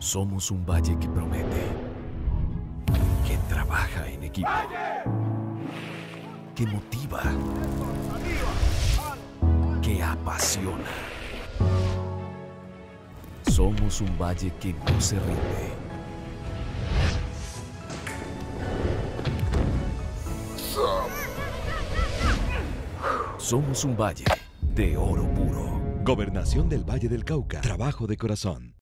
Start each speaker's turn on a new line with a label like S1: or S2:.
S1: Somos un valle que promete, que trabaja en equipo, que motiva, que apasiona. Somos un valle que no se rinde. Somos un valle de oro puro.
S2: Gobernación del Valle del Cauca. Trabajo de corazón.